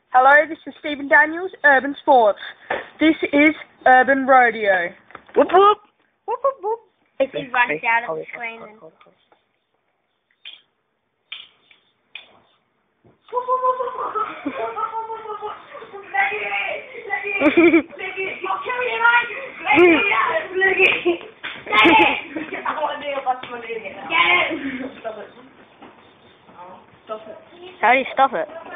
Hello, this is Stephen Daniels, Urban Sports. This is Urban Rodeo. Whoop whoop! Whoop whoop whoop! If he runs out of the screen, then... How do you stop it?